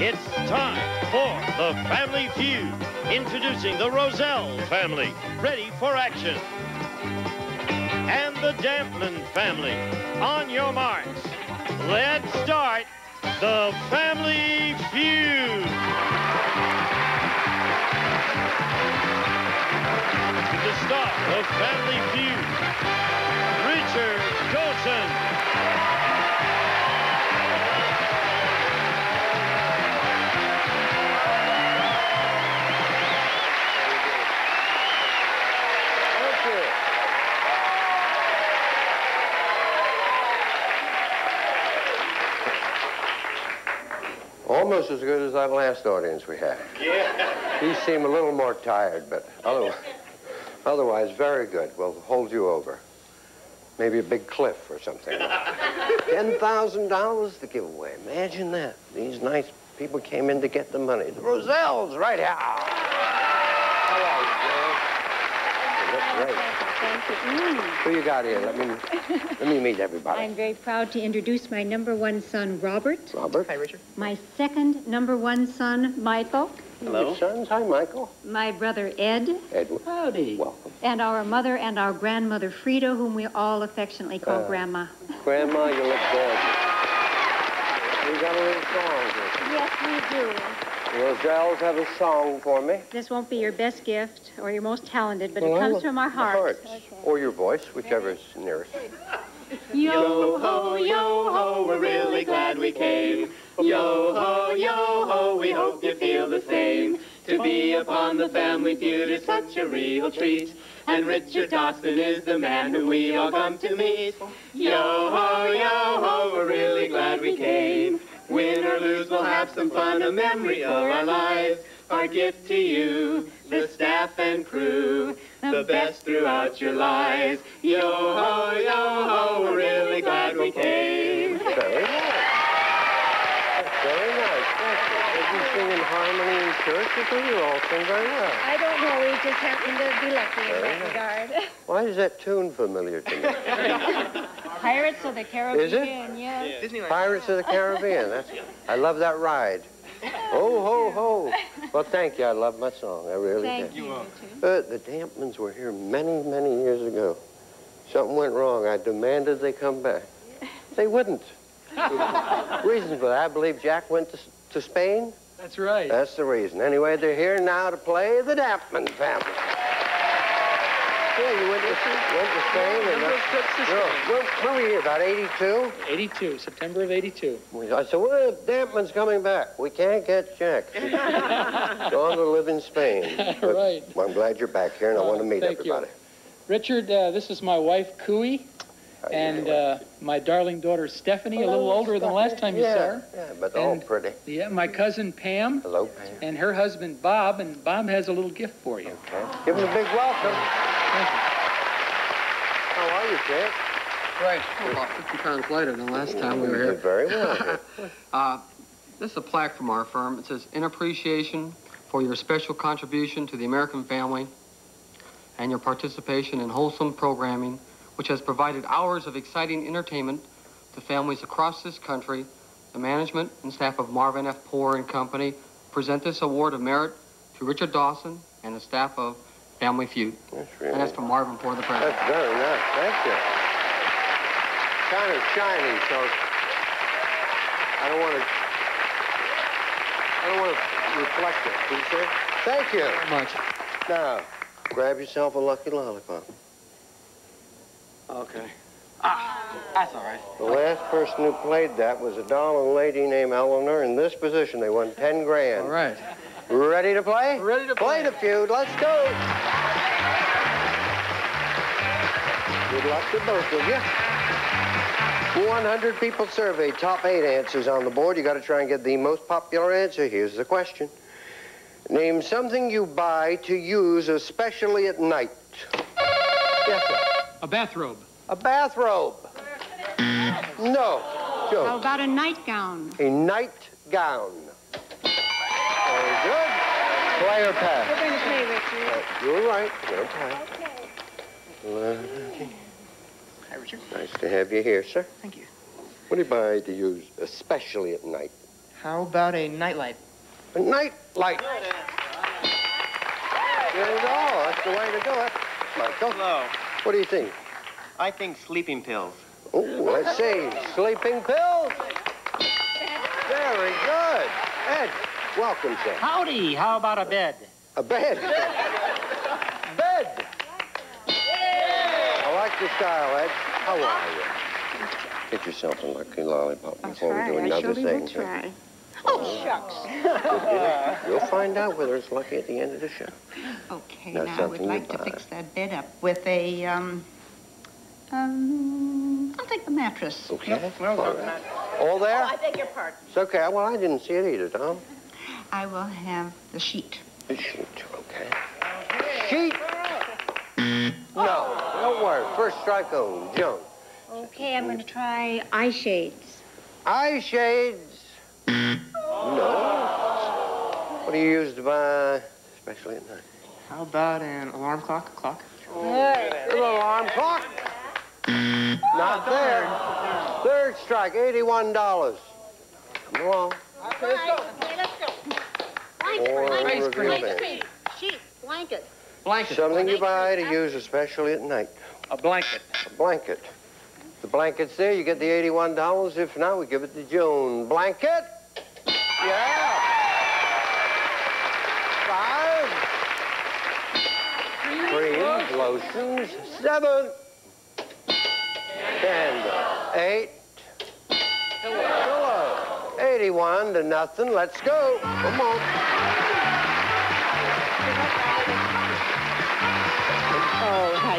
It's time for the Family Feud. Introducing the Roselle family, ready for action. And the Dampman family. On your marks. Let's start the Family Feud. The star of Family Feud, Richard Dawson. Almost as good as that last audience we had. Yeah. These seem a little more tired, but otherwise very good. We'll hold you over. Maybe a big cliff or something. $10,000 to give away. Imagine that. These nice people came in to get the money. The Roselles, right here. Hello, Joe. You look great. Thank you. Who you got here? Let me meet everybody. I'm very proud to introduce my #1 son, Robert. Robert. Hi, Richard. My second #1 son, Michael. Hello. Your sons. Hi, Michael. My brother, Ed. Edward. Howdy. Welcome. And our mother and our grandmother, Frida, whom we all affectionately call Grandma. Grandma, you look gorgeous. We got a little song here. Yes, we do. The Roselles have a song for me. This won't be your best gift or your most talented, but it comes from our hearts. Okay. Or your voice, whichever is nearest. Yo-ho, we're really glad we came. Yo-ho, we hope you feel the same. To be upon the Family Feud is such a real treat. And Richard Dawson is the man who we all come to meet. Yo-ho, we're really glad we came. Win or lose, we'll have some fun, a memory of our lives. Our gift to you, the staff and crew, the best throughout your lives. Yo-ho, we're really glad we came. Very nice. Very nice. Thank you. Did you sing in harmony in church? You all sing very well. I don't know, we just happen to be lucky in that regard. Why is that tune familiar to me? Pirates of the Caribbean, Is it? yes. Disneyland. Pirates of the Caribbean. I love that ride. Ho, ho, ho. Well, thank you. I love my song. I really Thank did. you. The Dampmans were here many, many years ago. Something went wrong. I demanded they come back. They wouldn't. Reasons for that. I believe Jack went to Spain. That's right. That's the reason. Anyway, they're here now to play the Dampman family. Yeah, you went to Spain. And when were you here? About 82? 82, September of 82. I said, well, Dampman's coming back. We can't get Jack. Gone to live in Spain. But Right. Well, I'm glad you're back here, and I want to meet Thank everybody. you. Richard, this is my wife, Cooey, and my darling daughter, Stephanie, a little older than the last time you saw her. Yeah, but all And- pretty. Yeah, my cousin, Pam, Hello, Pam. and her husband, Bob, and Bob has a little gift for you. Okay. Give him a big welcome. Thank you. How are you, Jack? Right. About 50 pounds lighter than last time we were You're here. very well here. This is a plaque from our firm. It says, in appreciation for your special contribution to the American family and your participation in wholesome programming, which has provided hours of exciting entertainment to families across this country, the management and staff of Marvin F. Poor and Company present this award of merit to Richard Dawson and the staff of Family Feud. That's really And that's from Marvin Poor, the president. That's very nice. Thank you. Kind of shiny, so I don't want to reflect it. Can you see? Thank you. Very much. Now, grab yourself a lucky lollipop. Okay. That's all right. The last person who played that was a doll lady named Eleanor. In this position, they won 10 grand. All right. Ready to play? Ready to play. Play the feud. Let's go. Good luck to both of you. 100 people surveyed. Top 8 answers on the board. You got to try and get the most popular answer. Here's the question. Name something you buy to use especially at night. Yes, sir. A bathrobe. A bathrobe. No. How Joe. about a nightgown? A nightgown. Very good. Play or pass? We're going to play, Richard. You're right. You're play. Hi, Richard. Nice to have you here, sir. Thank you. What do you buy to use especially at night? How about a nightlight? A night light. There you go. That's the way to do it. Michael. Hello. What do you think? I think sleeping pills. Oh, let's see. Sleeping pills. Very good. Ed, welcome, sir. Howdy. How about a bed? A bed. Bed. I like your style, Ed. How are you? Get yourself a lucky lollipop before we do another thing. Try. Oh, shucks. You'll find out whether it's lucky at the end of the show. Okay, Now, now I would something like you to buy. fix that bed up with a, I'll take the mattress. Okay. All there? Oh, I beg your pardon. It's okay. Well, I didn't see it either, Tom. I will have the sheet. The sheet, okay. Sheet? No, don't worry. First strike on Joan. Okay, I'm going to try eye shades. Eye shades? No. What do you use to buy, especially at night? How about an alarm clock? An alarm clock? Not there. Third strike, $81. Come along. Okay, let's go. Or Blanket, reveal band. sheet, blanket. Blanket. Something you buy to use especially at night. A blanket. A blanket. The blanket's there, you get the $81. If not, we give it to Joan. Blanket? Yeah. 5. Creams, lotions. 7. Candle. 8. Pillow. 81 to nothing. Let's go. Come on. Oh, hi.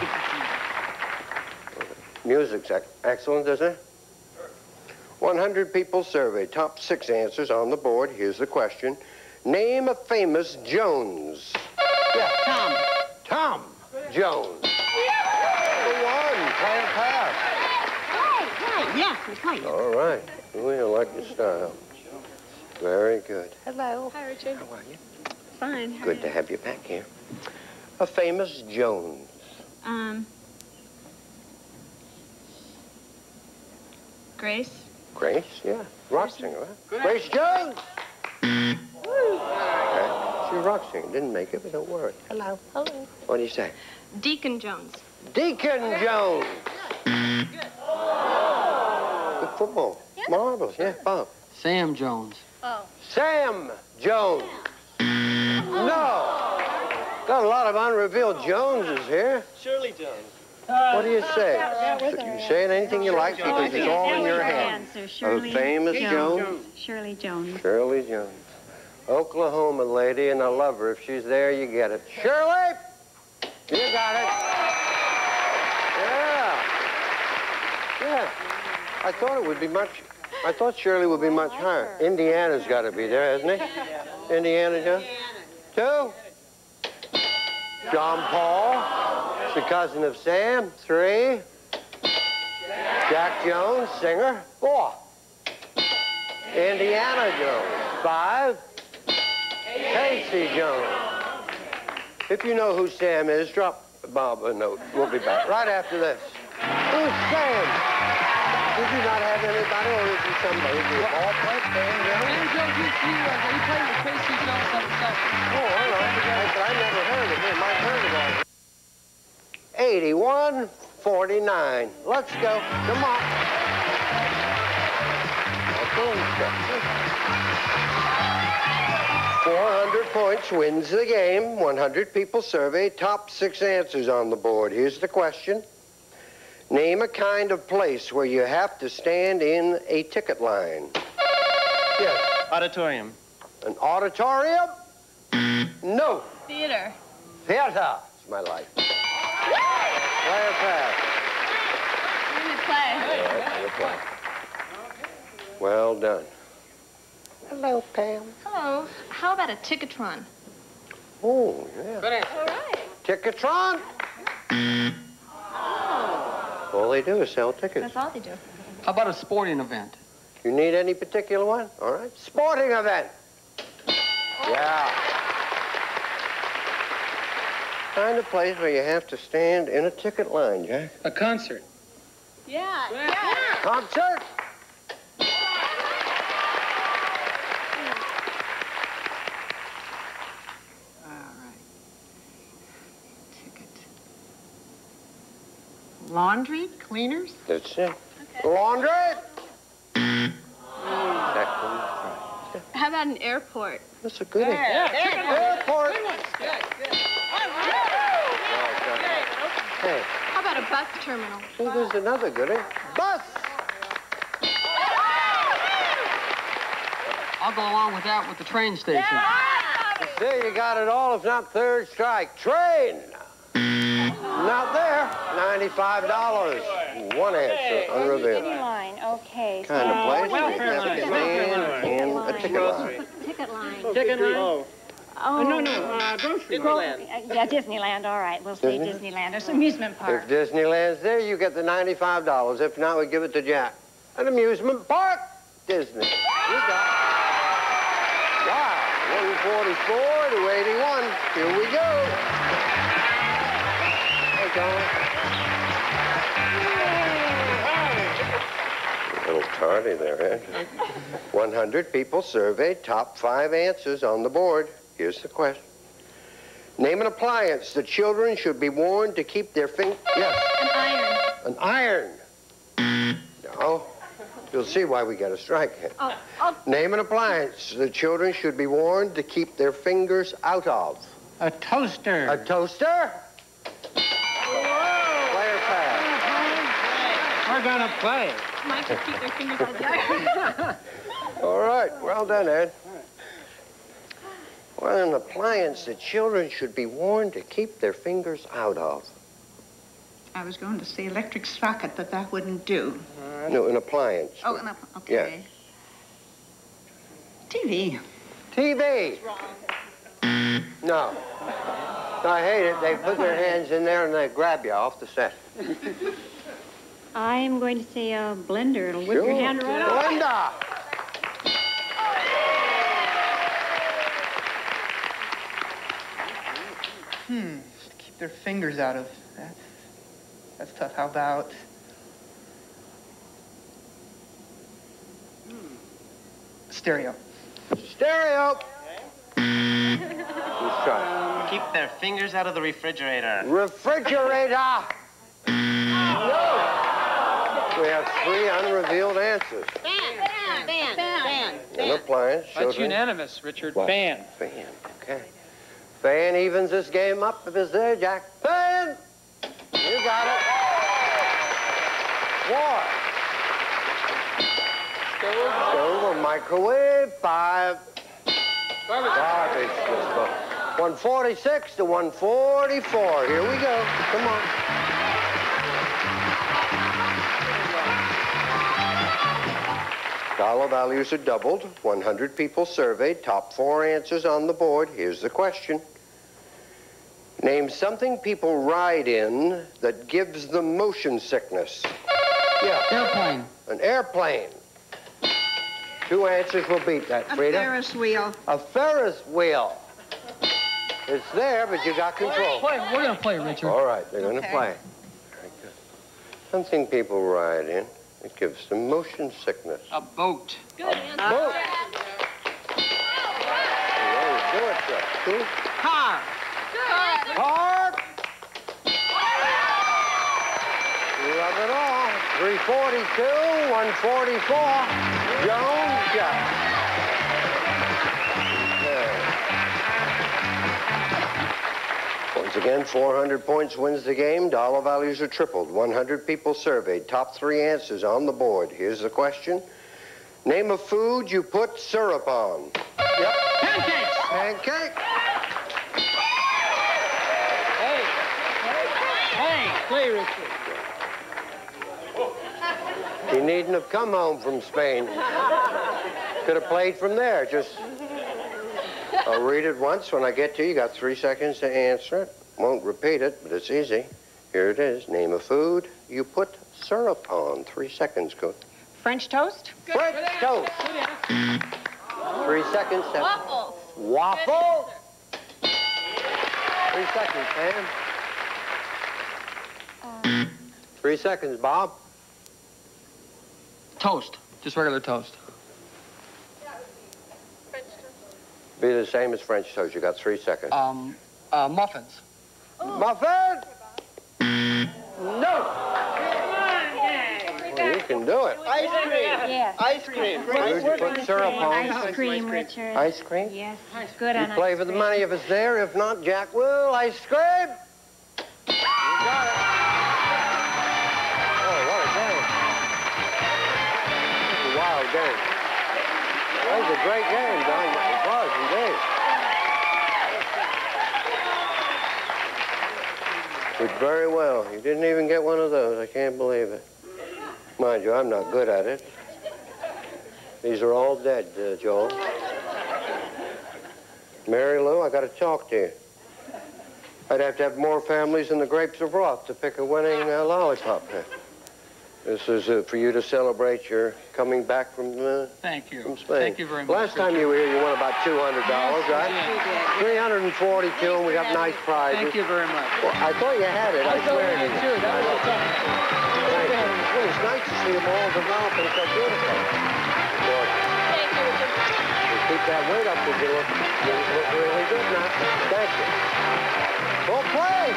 Music's excellent, isn't it? 100 people surveyed. Top 6 answers on the board. Here's the question. Name a famous Jones. Yeah. Tom Jones. Number 1. Plan pass. Right, yeah, it's right. All right. We like your style. Very good. Hello. Hi, Richard. How are you? Fine. How Good to have you back here. A famous Jones. Grace? Grace, yeah. Rock singer, right? Grace Jones! Okay. She's a rock singer. Didn't make it, but don't worry. Hello. Hello. What do you say? Deacon Jones. Deacon Jones! Good football. Marvelous, yeah. Bob. Sam Jones. Sam Jones. No. Got a lot of unrevealed Joneses here. Shirley Jones. What do you say? You saying anything you like because it's all in your hands. Answer, Shirley A famous Jones? Shirley Jones. Shirley Jones. Oklahoma lady, and I love her. If she's there, you get it. Shirley! You got it. Yeah. Yeah. I thought Shirley would be much higher. Indiana's got to be there, hasn't he? Indiana Jones? 2. John Paul. It's the cousin of Sam. 3. Jack Jones, singer. 4. Indiana Jones. 5. Casey Jones. If you know who Sam is, drop Bob a note. We'll be back right after this. Who's Sam? Did you not have anybody, or is he somebody? Is he a ball player? Sam Jones? Sam Jones, he played with Casey Jones up south. Oh, all right. But I never heard of him. I've heard of all. 81-49. Let's go. Come on. 400 points wins the game. 100 people surveyed. Top 6 answers on the board. Here's the question. Name a kind of place where you have to stand in a ticket line. Yes. Auditorium. An auditorium? No. Theater. Theater. It's my life. Player pass. Play. Well done. Hello, Pam. Hello. How about a Ticketron? Oh, yeah. Good answer. All right. Ticketron? All they do is sell tickets. That's all they do. How about a sporting event? You need any particular one? All right. Sporting event. Yeah. Kind of place where you have to stand in a ticket line, Jack. A concert. Yeah. Concert? Laundry? Cleaners? That's it. Laundry? Second try. How about an airport? That's a good one. Airport. Hey, How about a bus terminal? there's another good one. Bus. I'll go along with that with the train station. There, you got it all, if not third strike. Train. Not there. $95. One answer, unrevealed. City line, okay. Kind of place. welfare line. Van and a ticket line. Ticket line. Ticket line. Oh. No, grocery line. Yeah, Disneyland, all right. We'll say Disneyland. It's an amusement If park. Disneyland's there, you get the $95. If not, we give it to Jack. An amusement park. Disney. You got it. Wow. 144 to 81. Here we go. Hey, John. A little tardy there, Ed. 100 people surveyed. Top 5 answers on the board. Here's the question. Name an appliance the children should be warned to keep their fingers... Yes. An iron. An iron. No. You'll see why we got a strike here. Name an appliance the children should be warned to keep their fingers out of. A toaster. A toaster? Player pass. We're gonna play. Mike can keep their fingers out of the iron. All right. Well done, Ed. Well, an appliance the children should be warned to keep their fingers out of. I was going to say electric socket, but that wouldn't do. No, an appliance. Oh, no, okay. TV. TV. No. I hate it. They put their hands in there and they grab you off the set. I'm going to say a blender. It'll whip your hand right off. Linda. Keep their fingers out of that. That's tough. How about... stereo. Stereo. Who's trying? Keep their fingers out of the refrigerator. Refrigerator. No. We have 3 unrevealed answers. An appliance. That's children. unanimous, Richard. What? Fan. Fan. Okay. Fan evens this game up if it's there, Jack. Fan. You got it. War. Stove or microwave. 5. Garbage. 146 to 144. Here we go. Come on. Dollar values are doubled. 100 people surveyed. Top 4 answers on the board. Here's the question. Name something people ride in that gives them motion sickness. Yeah. Airplane. An airplane. 2 answers will beat that, Frida. A Ferris wheel. A Ferris wheel. It's there, but you got control. We're gonna play, Richard. All right, they're gonna play. Very good. Something people ride in that gives them motion sickness. A boat. Boat. There you do it, Chuck. Two. Car. Car. You love it all. 342, 144. Jones, Jack. Once again, 400 points wins the game. Dollar values are tripled. 100 people surveyed. Top 3 answers on the board. Here's the question. Name a food you put syrup on. Yep. Pancakes. Pancake. Hey, play, Richard. He needn't have come home from Spain. Could have played from there. Just, I'll read it once. When I get to you, you got 3 seconds to answer it. Won't repeat it, but it's easy. Here it is. Name a food you put syrup on. 3 seconds, Cook. French toast. French toast. 3 seconds. Waffles. Waffle. 3 seconds, Pam. 3 seconds, Bob. Toast. Just regular toast. Be the same as French toast. You got 3 seconds. Muffins. Muffin? No. Do it. Ice cream. Yes. Ice cream. Where'd you put syrup on? Ice cream, Richard. Ice cream? Yes, it's good You on play ice for the cream. money if it's there. If not, Jack will. Ice cream. You got it. Oh, what a game. It's a wild game. That was a great game, Don. It was, indeed. Did very well. You didn't even get one of those. I can't believe it. Mind you, I'm not good at it. These are all dead, Joel. Mary Lou, I got to talk to you. I'd have to have more families than the grapes of wrath to pick a winning lollipop. This is for you to celebrate your coming back from Thank you. from Spain. Thank you very much. Last time you were here, you won about $200, right? Yes, 342, and we got nice prizes. Thank you very much. Well, I thought you had it. I swear to you. Too. That was Thank you. Well, it's nice to see them all developing so beautiful. Thank you, Richard. You keep that weight up, you look really good now. Thank you. Well, play.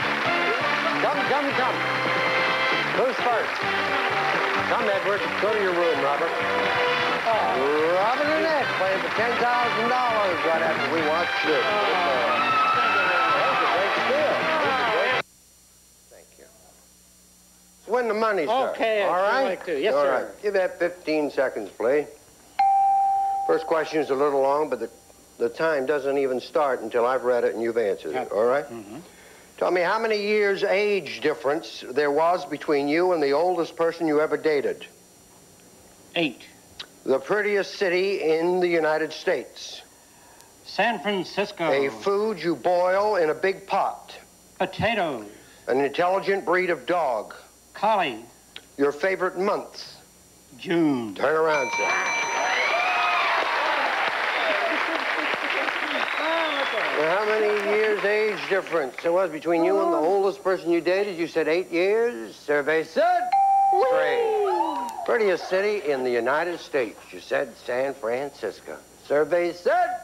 Come. Who's first? Come, Edward. Go to your room, Robert. Robert and Ed playing for $10,000 right after we watch this. That was a great steal. Thank you. Let's win the money, sir. Okay, I'd all sure right? like to. Yes, all sir. Right. Give that 15 seconds, please. First question is a little long, but the time doesn't even start until I've read it and you've answered it, all right? Mm-hmm. Tell me how many years age difference there was between you and the oldest person you ever dated. 8. The prettiest city in the United States. San Francisco. A food you boil in a big pot. Potatoes. An intelligent breed of dog. Collie. Your favorite month. June. Turn around, sir. Well, how many years age difference there was between you and the oldest person you dated? You said 8 years. Survey said 3. Prettiest city in the United States. You said San Francisco. Survey said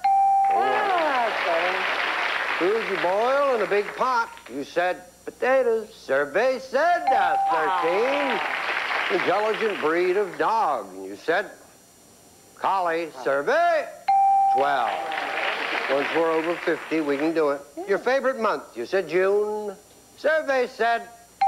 4. Food you boil in a big pot. You said potatoes. Survey said 13. Intelligent breed of dog. You said collie. Survey 12. Once we're over 50, we can do it. Your favorite month? You said June. Survey said.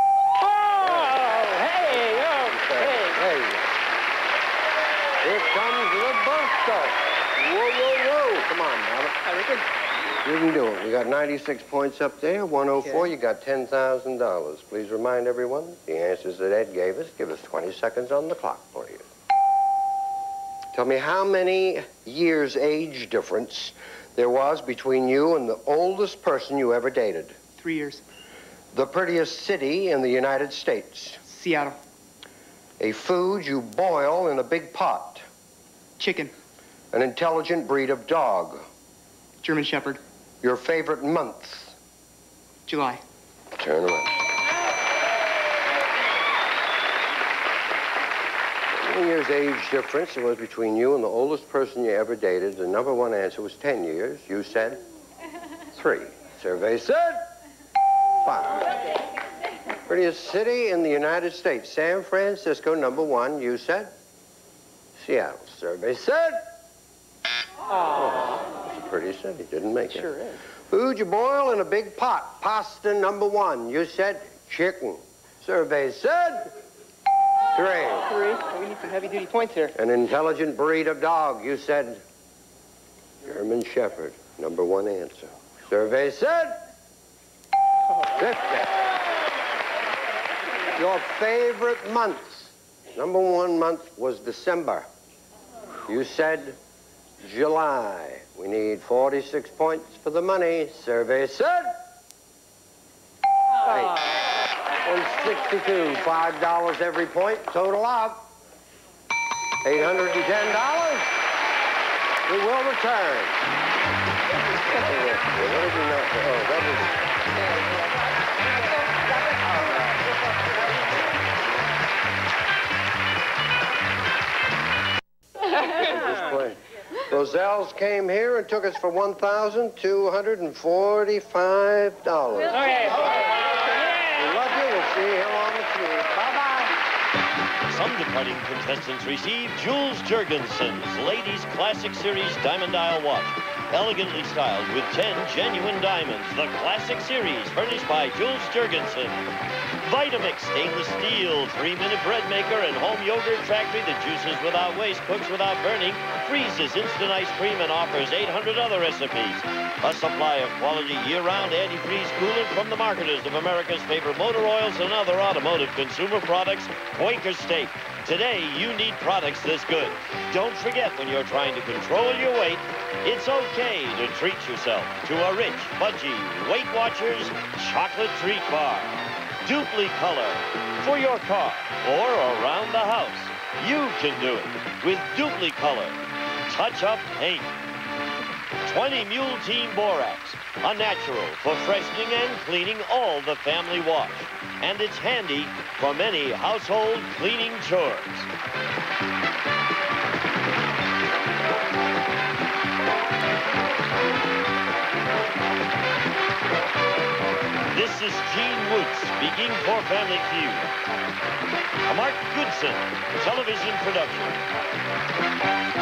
Hey, Hey. Here comes Roberto. Whoa. Come on, Robert. You can do it. We got 96 points up there, 104. Okay. You got $10,000. Please remind everyone the answers that Ed gave us. Give us 20 seconds on the clock, please. Tell me how many years age difference there was between you and the oldest person you ever dated. 3 years. The prettiest city in the United States. Seattle. A food you boil in a big pot. Chicken. An intelligent breed of dog. German Shepherd. Your favorite month. July. Turn around. How many years age difference there was between you and the oldest person you ever dated? The number one answer was 10 years. You said 3. Survey said 5. Prettiest city in the United States. San Francisco, number 1. You said Seattle. Survey said. Oh, it's a pretty city. Didn't make it. Sure is. Food you boil in a big pot. Pasta, number 1. You said chicken. Survey said 3. 3. We need some heavy-duty points here. An intelligent breed of dog. You said German Shepherd. Number 1 answer. Survey said 50. Your favorite months. Number 1 month was December. You said July. We need 46 points for the money. Survey said 8. 162. $5 every point. Total up. $810. We will return. What did you know? Oh, that was... Roselle's came here and took us for $1,245. Okay. We love you. We'll see you here on the street. Bye-bye. Some departing contestants receive Jules Jurgensen's Ladies Classic Series Diamond Dial watch. Elegantly styled with 10 genuine diamonds. The Classic Series, furnished by Jules Jurgensen. Vitamix stainless steel, 3-minute bread maker and home yogurt factory that juices without waste, cooks without burning, freezes instant ice cream, and offers 800 other recipes. A supply of quality year-round antifreeze coolant from the marketers of America's favorite motor oils and other automotive consumer products, Quaker State. Today, you need products this good. Don't forget, when you're trying to control your weight, it's okay to treat yourself to a rich, fudgy Weight Watchers chocolate treat bar. Dupli Color for your car or around the house. You can do it with Dupli Color touch-up paint. 20 Mule Team Borax, a natural for freshening and cleaning all the family wash. And it's handy for many household cleaning chores. This is Gene Woods speaking for Family Feud. A Mark Goodson television production.